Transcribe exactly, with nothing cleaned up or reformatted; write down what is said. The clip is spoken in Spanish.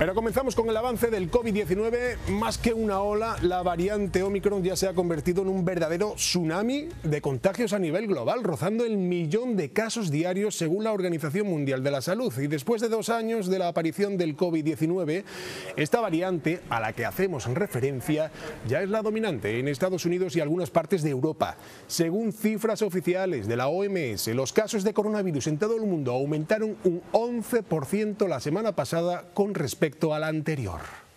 Pero comenzamos con el avance del COVID diecinueve. Más que una ola, la variante Omicron ya se ha convertido en un verdadero tsunami de contagios a nivel global, rozando el millón de casos diarios según la Organización Mundial de la Salud. Y después de dos años de la aparición del COVID diecinueve, esta variante, a la que hacemos referencia, ya es la dominante en Estados Unidos y algunas partes de Europa. Según cifras oficiales de la O M S, los casos de coronavirus en todo el mundo aumentaron un once por ciento la semana pasada con respecto a la anterior.